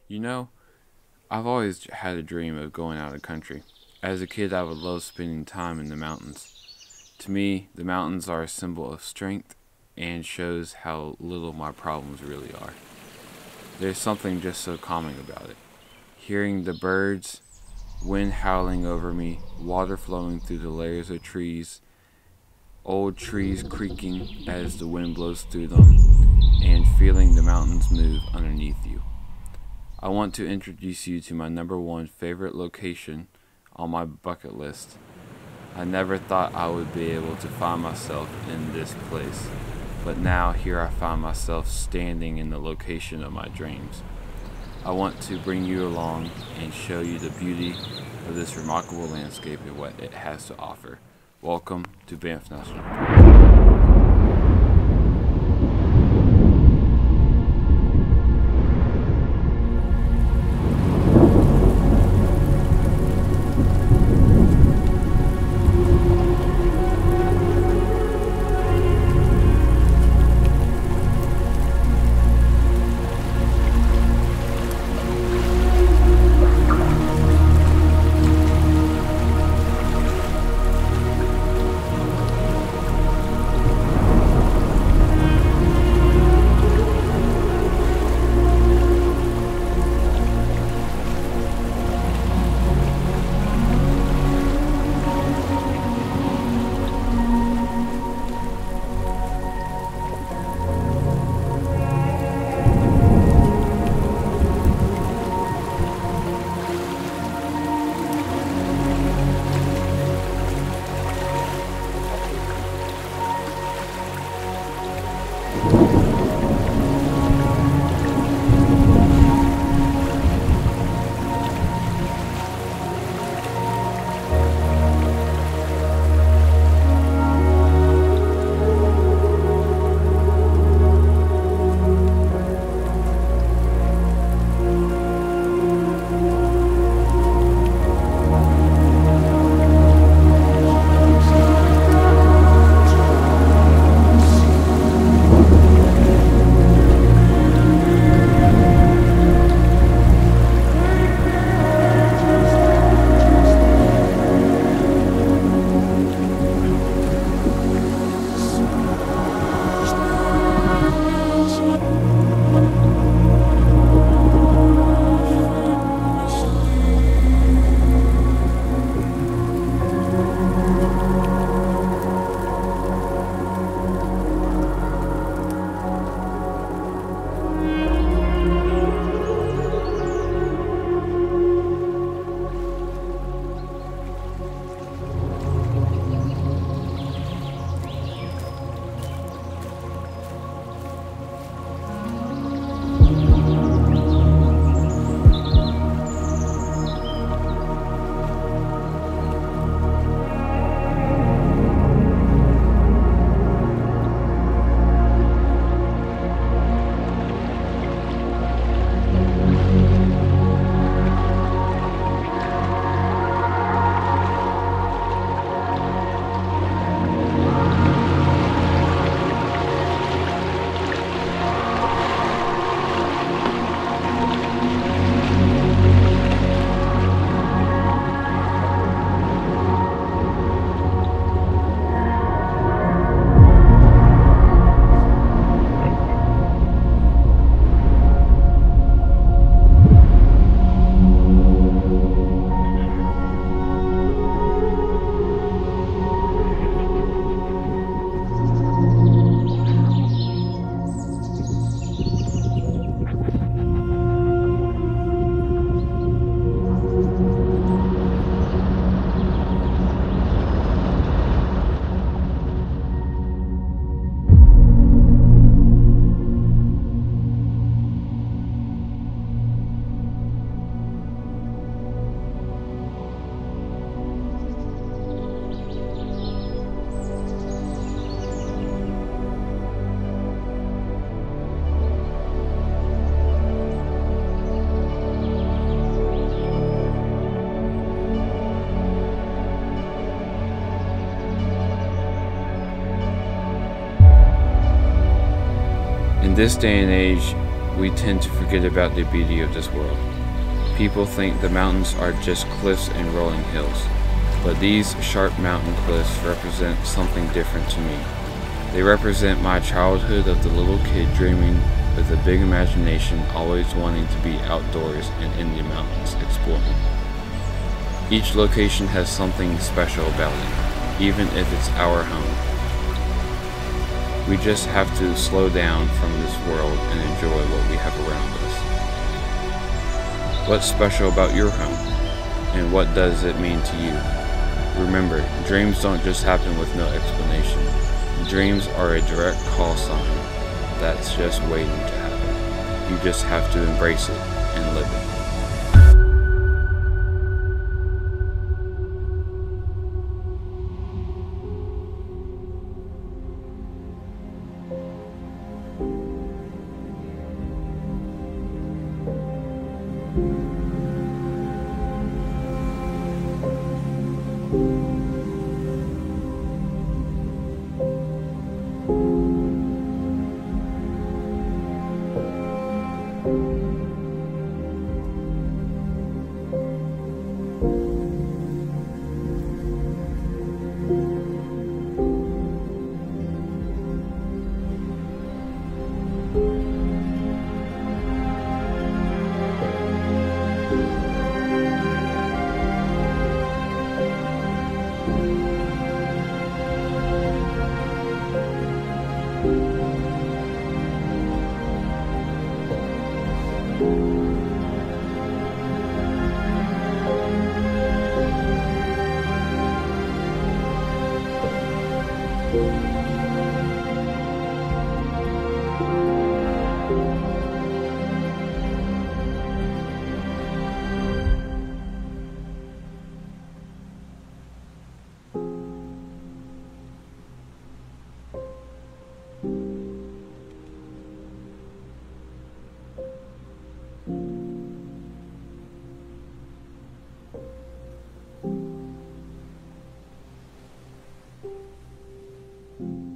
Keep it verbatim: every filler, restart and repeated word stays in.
You know, I've always had a dream of going out of the country. As a kid, I would love spending time in the mountains. To me, the mountains are a symbol of strength and shows how little my problems really are. There's something just so calming about it. Hearing the birds, wind howling over me, water flowing through the layers of trees, old trees creaking as the wind blows through them, and feeling the mountains move underneath you. I want to introduce you to my number one favorite location on my bucket list. I never thought I would be able to find myself in this place, but now here I find myself standing in the location of my dreams. I want to bring you along and show you the beauty of this remarkable landscape and what it has to offer. Welcome to Banff National Park. this day and age, we tend to forget about the beauty of this world. People think the mountains are just cliffs and rolling hills, but these sharp mountain cliffs represent something different to me. They represent my childhood of the little kid dreaming with a big imagination, always wanting to be outdoors and in the mountains exploring. Each location has something special about it, even if it's our home. We just have to slow down from this world and enjoy what we have around us. What's special about your home? And what does it mean to you? Remember, dreams don't just happen with no explanation. Dreams are a direct call sign that's just waiting to happen. You just have to embrace it and live it. you